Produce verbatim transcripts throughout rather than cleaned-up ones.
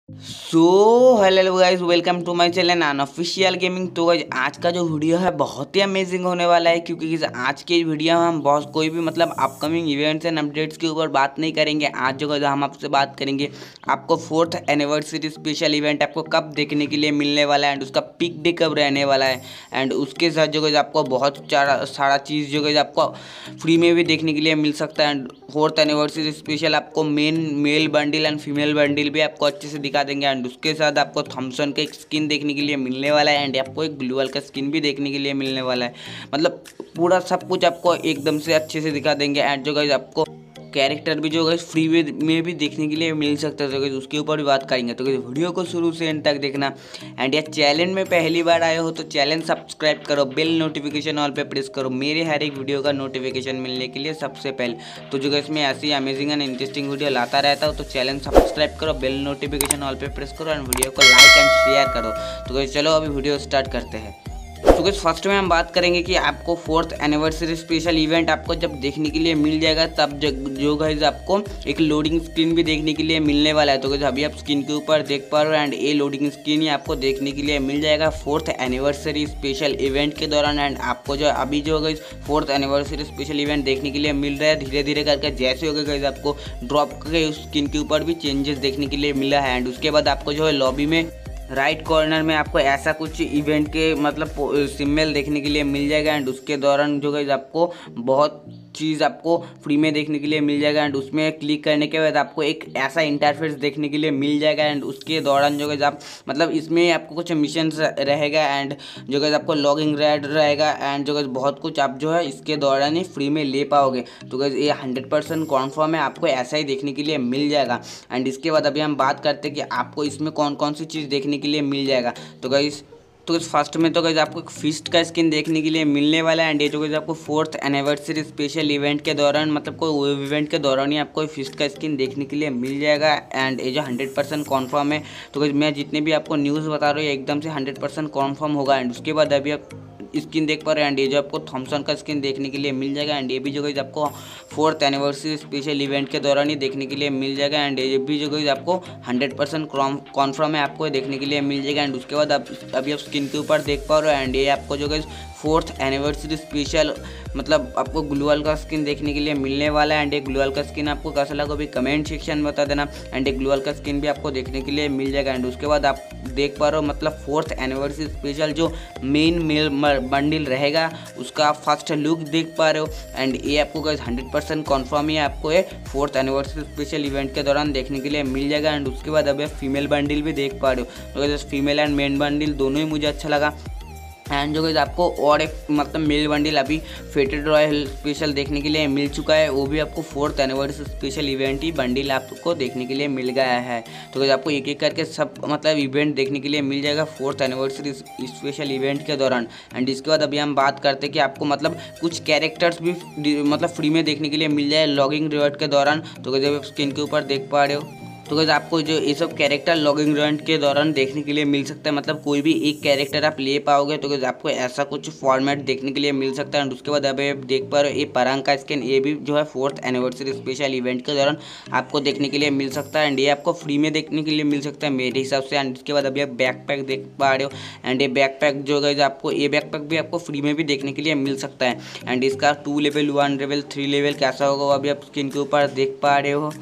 So hello guys, welcome to my channel unofficial gaming. तो guys आज का जो वीडियो है बहुत ही अमेजिंग होने वाला है, क्योंकि गाइस आज के वीडियो में हम बहुत कोई भी मतलब अपकमिंग इवेंट्स एंड अपडेट्स के ऊपर बात नहीं करेंगे। आज जो गाइस हम आपसे बात करेंगे आपको फोर्थ एनिवर्सरी स्पेशल इवेंट आपको कब देखने के लिए मिलने वाला है एंड उसका पिक डे कब रहने वाला है। एंड उसके साथ जो गाइस आपको बहुत सारा सारा चीज़ जो गाइस आपको फ्री में भी देखने के लिए मिल सकता है। एंड फोर्थ एनिवर्सरी स्पेशल आपको main male bundle and female bundle भी आपको अच्छे से दिखा देंगे। एंड उसके साथ आपको थॉमसन का एक स्किन देखने के लिए मिलने वाला है एंड आपको एक ग्लूअल का स्किन भी देखने के लिए मिलने वाला है। मतलब पूरा सब कुछ आपको एकदम से अच्छे से दिखा देंगे। एंड जो गाइस आपको कैरेक्टर भी जो गाइस फ्री में भी देखने के लिए मिल सकता है, तो गाइस उसके ऊपर भी बात करेंगे। तो गाइस वीडियो को शुरू से एंड तक देखना। एंड या चैनल में पहली बार आए हो तो चैनल सब्सक्राइब करो, बेल नोटिफिकेशन ऑल पे प्रेस करो मेरे हर एक वीडियो का नोटिफिकेशन मिलने के लिए सबसे पहले। तो जो गाइस मैं ऐसी अमेजिंग एंड इंटरेस्टिंग वीडियो लाता रहता हूँ, तो चैनल सब्सक्राइब करो, बेल नोटिफिकेशन ऑल पे प्रेस करो एंड वीडियो को लाइक एंड शेयर करो। तो गाइस चलो अभी वीडियो स्टार्ट करते हैं। तो गाइस फर्स्ट में हम बात करेंगे कि आपको फोर्थ एनिवर्सरी स्पेशल इवेंट आपको जब देखने के लिए मिल जाएगा, तब जो गाइस आपको एक लोडिंग स्क्रीन भी देखने के लिए मिलने वाला है। तो गाइस अभी आप स्क्रीन के ऊपर देख पा रहे हो एंड ये लोडिंग स्क्रीन ही आपको देखने के लिए मिल जाएगा फोर्थ एनिवर्सरी स्पेशल इवेंट के दौरान। एंड आपको जो अभी जो guys fourth anniversary special event देखने के लिए मिल रहा है, धीरे धीरे करके जैसे होगा गाइस आपको ड्रॉप करके स्क्रीन के ऊपर भी चेंजेस देखने के लिए मिला है। एंड उसके बाद आपको जो है लॉबी में राइट कॉर्नर में आपको ऐसा कुछ इवेंट के मतलब सिम्बल देखने के लिए मिल जाएगा। एंड उसके दौरान जो गाइस आपको बहुत चीज़ आपको फ्री में देखने के लिए मिल जाएगा। एंड उसमें क्लिक करने के बाद आपको एक ऐसा इंटरफेस देखने के लिए मिल जाएगा। एंड उसके दौरान जो गाइस आप मतलब इसमें आपको कुछ मिशंस रहेगा एंड जो गाइस आपको लॉगिंग रेड रहेगा एंड जो गाइस बहुत कुछ आप जो है इसके दौरान ही फ्री में ले पाओगे। तो गाइस ये हंड्रेड परसेंट कॉन्फर्म है, आपको ऐसा ही देखने के लिए मिल जाएगा। एंड इसके बाद अभी हम बात करते हैं कि आपको इसमें कौन कौन सी चीज़ देखने के लिए मिल जाएगा। तो गाइस तो फर्स्ट में तो गाइस आपको एक फिस्ट का स्किन देखने के लिए मिलने वाला है। एंड ये जो गाइस आपको फोर्थ एनिवर्सरी स्पेशल इवेंट के दौरान मतलब कोई इवेंट के दौरान ही आपको फिस्ट का स्किन देखने के लिए मिल जाएगा। एंड ये जो हंड्रेड परसेंट कॉन्फर्म है, तो गाइस मैं जितने भी आपको न्यूज़ बता रहा हूँ एकदम से हंड्रेड परसेंट कॉन्फर्म होगा। एंड उसके बाद अभी आप स्किन देख पा रहे हैं एंड ये जो आपको थॉमसन का स्किन देखने के लिए मिल जाएगा। एंड ये भी जो गाइस आपको फोर्थ एनिवर्सरी स्पेशल इवेंट के दौरान ही देखने के लिए मिल जाएगा। एंड ये भी जो गाइस आपको हंड्रेड परसेंट कॉन्फर्म है, आपको देखने के लिए मिल जाएगा। एंड उसके बाद आप अभी आप स्किन के ऊपर देख पा रहे हो एंड ये आपको जो गाइस फोर्थ एनिवर्सरी स्पेशल मतलब आपको ग्लूअल का स्किन देखने के लिए मिलने वाला है। एंड एक ग्लूअल का स्किन आपको कैसा लगा भी कमेंट सेक्शन में बता देना। एंड एक ग्लूअल का स्किन भी आपको देखने के लिए मिल जाएगा। एंड उसके बाद आप देख पा रहे हो मतलब फोर्थ एनिवर्सरी स्पेशल जो मेन मेल बंडल रहेगा उसका फर्स्ट लुक देख पा रहे हो। एंड ये आपको गाइस हंड्रेड परसेंट कन्फर्म ही आपको ये फोर्थ एनिवर्सरी स्पेशल इवेंट के दौरान देखने के लिए मिल जाएगा। एंड उसके बाद अभी आप फीमेल बंडल भी देख पा रहे हो। तो guys female and main bundle दोनों ही मुझे अच्छा लगा। एंड जो गाइस आपको और एक मतलब मेल बंडल अभी फेटेड रॉयल स्पेशल देखने के लिए मिल चुका है, वो भी आपको फोर्थ एनिवर्सरी स्पेशल इवेंट ही बंडल आपको देखने के लिए मिल गया है। तो गाइस आपको एक एक करके सब मतलब इवेंट देखने के लिए मिल जाएगा फोर्थ एनिवर्सरी स्पेशल इवेंट के दौरान। एंड इसके बाद अभी हम बात करते हैं कि आपको मतलब कुछ कैरेक्टर्स भी मतलब फ्री में देखने के लिए मिल जाए लॉगिंग रिवॉर्ड के दौरान। तो गाइस आप स्क्रीन के ऊपर देख पा रहे हो, तो गाइस आपको जो ये सब कैरेक्टर लॉगिंग इवेंट के दौरान देखने के लिए मिल सकता है। मतलब कोई भी एक कैरेक्टर आप ले पाओगे तो गाइस आपको ऐसा कुछ फॉर्मेट देखने के लिए मिल सकता है। एंड उसके बाद अभी आप देख पा रहे हो ये परंग का स्किन, ये भी जो है फोर्थ एनिवर्सरी स्पेशल इवेंट के दौरान आपको देखने के लिए मिल सकता है। एंड ये आपको फ्री में देखने के लिए मिल सकता है मेरे हिसाब से। एंड उसके बाद अभी आप बैक पैक देख पा रहे हो एंड ये बैक पैक जो गाइस आपको ये बैक पैक भी आपको फ्री में भी देखने के लिए मिल सकता है। एंड इसका two level one level three level कैसा होगा वो अभी आप स्क्रीन के ऊपर देख पा रहे हो।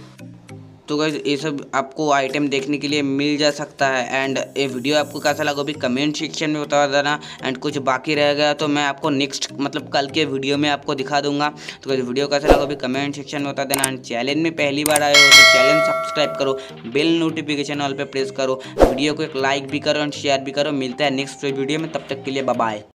तो गाइस ये सब आपको आइटम देखने के लिए मिल जा सकता है। एंड ये वीडियो आपको कैसा लगा भी कमेंट सेक्शन में बता देना। एंड कुछ बाकी रह गया तो मैं आपको नेक्स्ट मतलब कल के वीडियो में आपको दिखा दूंगा। तो गाइस वीडियो कैसा लगा भी कमेंट सेक्शन में बता देना। एंड चैनल में पहली बार आए हो तो चैनल सब्सक्राइब करो, बेल नोटिफिकेशन ऑल पे प्रेस करो, वीडियो को एक लाइक भी करो एंड शेयर भी करो। मिलता है नेक्स्ट वीडियो में, तब तक के लिए बाय बाय।